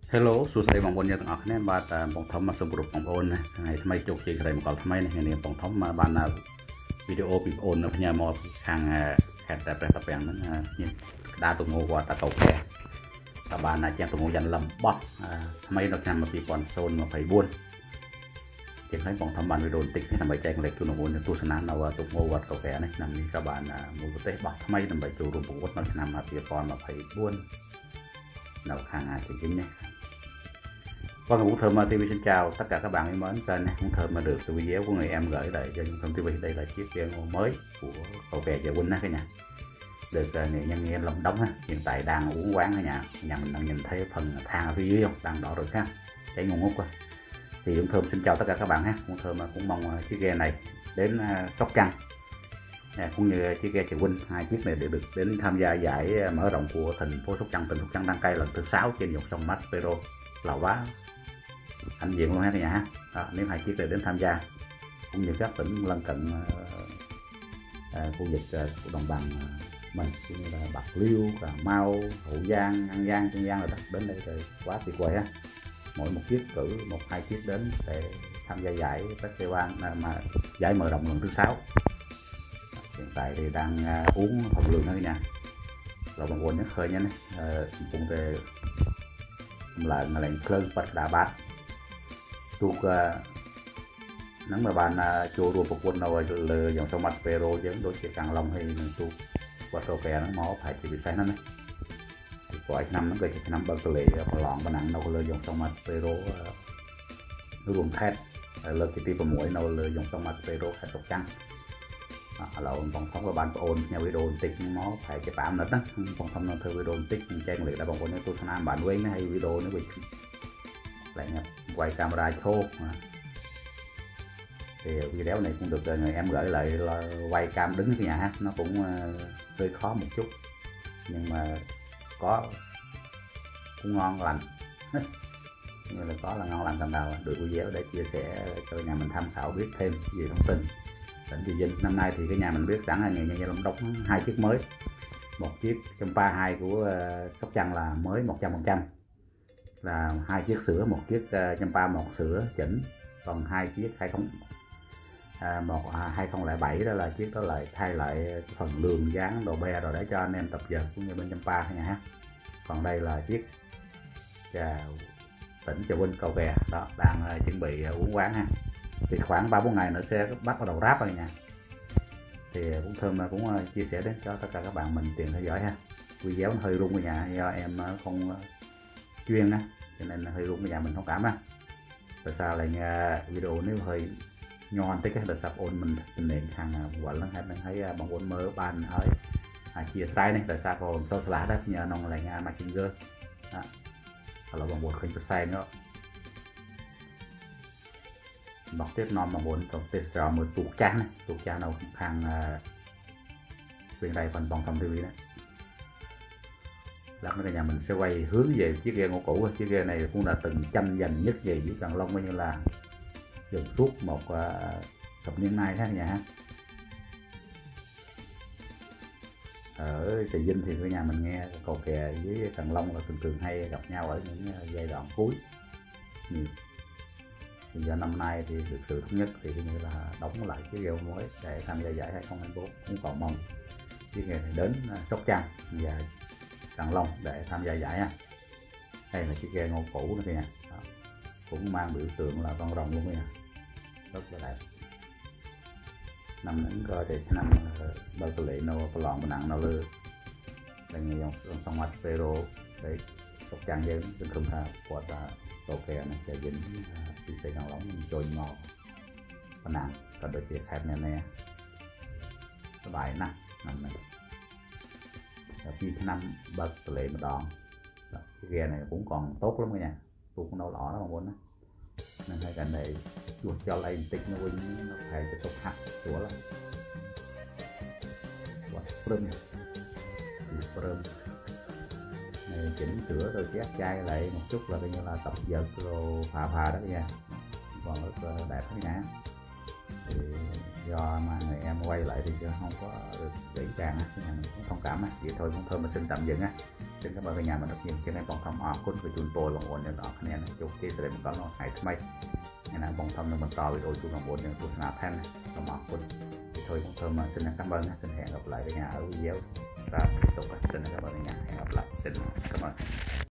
Hello សួស្តីបងប្អូនយើងទាំងអស់គ្នាបាទបងធំមកសូមគោរពបងប្អូនណាថ្ងៃថ្មីជោគជ័យក្តីមកដល់ថ្មីនេះនាងបងធំបានវីដេអូពីបងប្អូនផ្ញើមកខាងខេត្តតែព្រះតាពាំងហ្នឹងមានក្តារទំងវត្តតាកោកែក៏បានជាងទំងយ៉ាងលំបោះថ្មីនៅឆ្នាំ2024ជាងនេះបងធំបានវីដេអូបន្តិចនេះដើម្បីចែករំលែកជូនបងប្អូនទស្សនានៅទំងវត្តកោកែនេះឆ្នាំនេះក៏បានមួយប្រទេសបោះថ្មីដើម្បីចូលរួមប្រកួតនៅឆ្នាំ2024នៅខាងជើងនេះVâng, cũng thơm TV xin chào tất cả các bạn yêu mến kênh cũng thơm mà được từ video của người em gửi lại cho Thông TV. Đây là chiếc ghe ngô mới của cậu kè Chợ Quynh cả nhà, được nghệ nhân nghe Long đóng ha. Hiện tại đang uống quán cả nhà mình đang nhìn thấy phần than ở phía dưới không, đang đỏ rồi ha, cháy ngon ngút quá. Thì cũng thơm xin chào tất cả các bạn ha. Cũng thơm cũng mong chiếc ghe này đến Sóc Trăng cũng như chiếc ghe Chợ Quynh, hai chiếc này đều được đến tham gia giải mở rộng của thành phố Sóc Trăng, tỉnh Sóc Trăng đăng cai lần thứ 6 trên dòng sông Maspero Lào Vá anh diện luôn ha cả nhà ha. Nếu hai chiếc này đến tham gia cũng như các tỉnh lân cận khu vực của đồng bằng mình cũng như là Bạc Liêu, Cà Mau, Hậu Giang, An Giang, Kiên Giang rồi đó, đến đây rồi quá tuyệt vời ha. Mỗi một chiếc cử 1-2 chiếc đến để tham gia giải festival mà giải mở rộng lần thứ 6. Hiện tại thì đang uống hồng lương đó cả nhà, là bằng quần nhất khơi nha cũng về lệnh khơi bật đà bát thuộc nắng mà bạn chùa rùa phục quân nào là dòng sông Maspero giống đối với Càng Long hay thuộc qua tàu kè nó máu phải chỉ bị sai nó này có anh năm nó gây cái năm bao lệ lọn và nặng nào là dòng sông Maspero nó ruộng thét lời cái tim mũi nào là dòng sông Maspero hay Sóc Trăng là phòng thống và ban ôn nhà video tích nó phải cái tạm nữa đó phòng thống nó theo video tích trang lệ là bằng con tôi tham bạn quên hay video nó bị lại nhập quay camera thô thì video này cũng được người em gửi lại là quay cam đứng cái nhà ha, nó cũng hơi khó một chút nhưng mà có cũng ngon lành như là có là ngon lành tầm nào được video để chia sẻ cho nhà mình tham khảo biết thêm về thông tin tỉnh Trà Vinh. Năm nay thì cái nhà mình biết sẵn là nghệ nhân Long đóng 2 chiếc mới, một chiếc Champa 2 của Sóc Trăng là mới 100%, là 2 chiếc sữa, một chiếc Champa 1 sữa chỉnh, còn 2 chiếc 2007 đó là chiếc đó lại thay lại phần lường dáng đồ be rồi để cho anh em tập dượt cũng như bên Champa cả nhà ha. Còn đây là chiếc tỉnh Chợ Quynh cầu kè đó đang chuẩn bị uống quán ha, thì khoảng 3-4 ngày nữa sẽ bắt đầu ráp rồi nha. Thì cũng thơm mà cũng chia sẻ đến cho tất cả các bạn mình tìm theo dõi ha. Video nó hơi rung ở nhà do em không chuyên á cho nên hơi rung ở nhà mình thông cảm ha. Tại sao lại video nếu hơi nhon tới cái đợt tập ôn mình nền hàng quả lớn hay mình thấy bằng ôn mơ ban ở chia sai này tại sao còn tôi xả đó nhờ nông lại nghe Messenger đó là bằng ôn không có sai nữa bọc tiếp non bằng ôn trong tết rồi một tuột cha nào hàng bên đây phần bằng cầm TV đó lát nữa nhà mình sẽ quay hướng về chiếc ghe ngô cũ. Chiếc ghe này cũng là từng tranh giành nhất về với Càng Long coi như là dần suốt một thập niên nay ha nhà. Ở Trà Vinh thì cái nhà mình nghe cầu kè với Càng Long là thường hay gặp nhau ở những giai đoạn cuối nhiều. Thì giờ năm nay thì được sự thống nhất thì như là đóng lại cái ghe mới để tham gia giải 2024. Cũng còn mong chiếc ghe này đến Sóc Trăng và Càng Long để tham gia giải ha. Đây là chiếc ghe ngô cũ nữa kìa, cũng mang biểu tượng là con rồng luôn kìa, rất là đẹp. Năm nữa coi thì năm bao tử lệ nó có lọn nặng nó lư đây người dòng sông Maspero để Sóc Trăng với bên không tha quạt là cầu kè này sẽ dính đi xây Càng Long trôi ngò và nặng còn đôi chiếc hẹp này nè cái bài nè nằm này khi năm bậc lệ mà đòn cái ghe này cũng còn tốt lắm cả nhà, tôi cũng đâu lỏ nó mà muốn đó. Nên hai cảnh này chuột cho lên tích nó quên nó phải cho tốt hạt chúa lắm quá prơm này chỉnh sửa rồi chét chai lại một chút là coi như là tập dượt rồi phà đó nha, còn rất đẹp đó nha. Thì do mà người em quay lại thì chưa không có được dễ dàng á, nhà mình cũng thông cảm á, vậy thôi cũng thơm mình xin tạm dừng á. Xin cảm ơn cả nhà mình rất nhiều cho nên bọn thông ở cuốn của chun tôi bằng ổn nhận ở cái này chụp kia sẽ mình có nó hãy thay ngày nào bọn thông mình to video chun bằng ổn nhận chun nào pen nó mở cuốn thì thôi cũng thơm mà xin cảm ơn, xin hẹn gặp lại cả nhà ở video ra tiếp tục, xin cảm ơn cả nhà, hẹn gặp lại, xin cảm ơn.